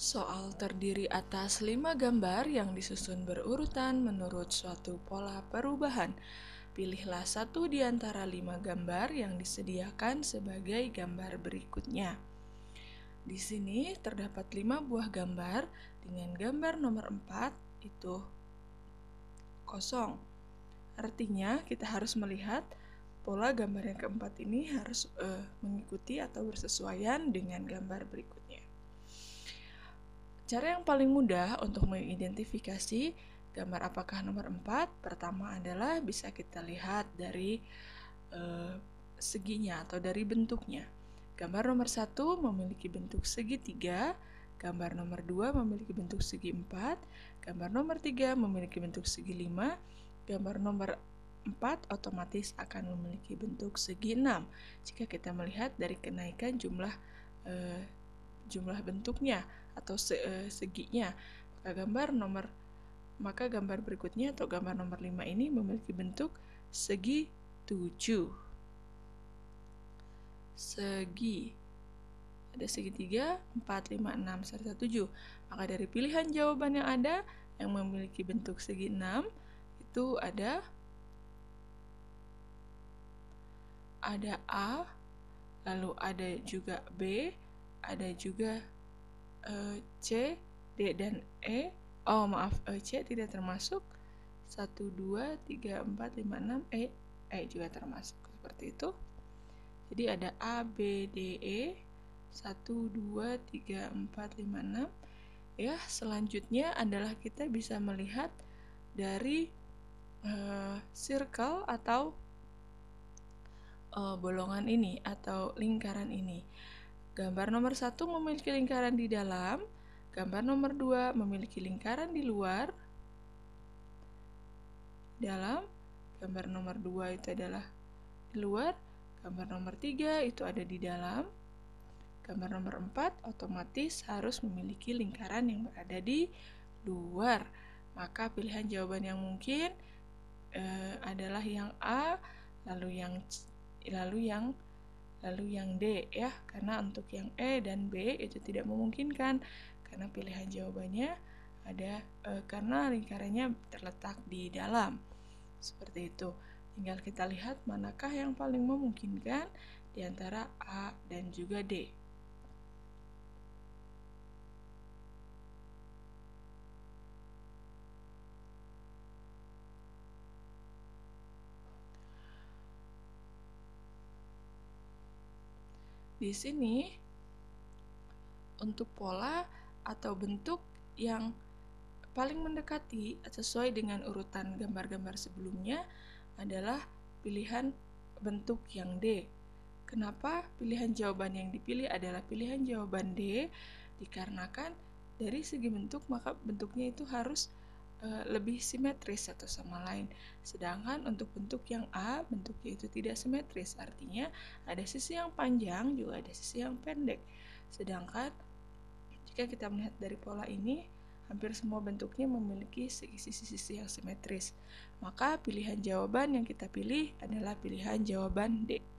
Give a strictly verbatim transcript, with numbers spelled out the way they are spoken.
Soal terdiri atas lima gambar yang disusun berurutan menurut suatu pola perubahan. Pilihlah satu di antara lima gambar yang disediakan sebagai gambar berikutnya. Di sini terdapat lima buah gambar dengan gambar nomor empat itu kosong. Artinya kita harus melihat pola gambar yang keempat ini harus uh, mengikuti atau bersesuaian dengan gambar berikutnya. Cara yang paling mudah untuk mengidentifikasi gambar apakah nomor empat, pertama adalah bisa kita lihat dari uh, seginya atau dari bentuknya. Gambar nomor satu memiliki bentuk segitiga, gambar nomor dua memiliki bentuk segi empat, gambar nomor tiga memiliki bentuk segi lima, gambar nomor empat otomatis akan memiliki bentuk segi enam. Jika kita melihat dari kenaikan jumlah uh, jumlah bentuknya atau se uh, seginya, maka gambar nomor maka gambar berikutnya atau gambar nomor lima ini memiliki bentuk segi tujuh. Segi ada segitiga empat, lima, enam, serta tujuh. Maka dari pilihan jawaban yang ada yang memiliki bentuk segi enam itu ada ada A, lalu ada juga B, ada juga uh, C, D, dan E. Oh maaf, uh, C tidak termasuk. satu, dua, tiga, empat, lima, enam, E, E juga termasuk. Seperti itu. Jadi ada A, B, D, E, satu, dua, tiga, empat, lima, enam. Ya, selanjutnya adalah kita bisa melihat dari uh, circle atau uh, bolongan ini atau lingkaran ini. Gambar nomor satu memiliki lingkaran di dalam, gambar nomor dua memiliki lingkaran di luar, dalam, gambar nomor dua itu adalah di luar, gambar nomor tiga itu ada di dalam, gambar nomor empat otomatis harus memiliki lingkaran yang berada di luar. Maka pilihan jawaban yang mungkin uh, adalah yang A, lalu yang lalu yang lalu yang D ya, karena untuk yang E dan B itu tidak memungkinkan karena pilihan jawabannya ada e, karena lingkarannya terletak di dalam. Seperti itu. Tinggal kita lihat manakah yang paling memungkinkan di antara A dan juga D. Di sini untuk pola atau bentuk yang paling mendekati sesuai dengan urutan gambar-gambar sebelumnya adalah pilihan bentuk yang D. Kenapa pilihan jawaban yang dipilih adalah pilihan jawaban D? Dikarenakan dari segi bentuk maka bentuknya itu harus lebih simetris satu sama lain. Sedangkan untuk bentuk yang A, bentuknya itu tidak simetris. Artinya ada sisi yang panjang, juga ada sisi yang pendek. Sedangkan jika kita melihat dari pola ini, hampir semua bentuknya memiliki sisi-sisi yang simetris. Maka pilihan jawaban yang kita pilih adalah pilihan jawaban D.